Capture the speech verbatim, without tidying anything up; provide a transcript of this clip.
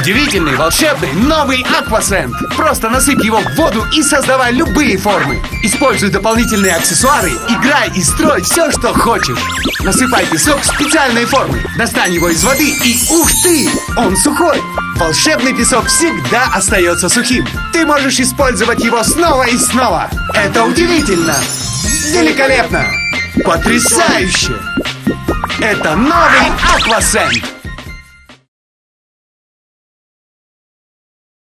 Удивительный, волшебный, новый Aquasend. Просто насыпь его в воду и создавай любые формы. Используй дополнительные аксессуары, играй и строй все, что хочешь. Насыпай песок в специальные формы. Достань его из воды и ух ты! Он сухой. Волшебный песок всегда остается сухим. Ты можешь использовать его снова и снова. Это удивительно! Великолепно! Потрясающе! Это новый Aquasend!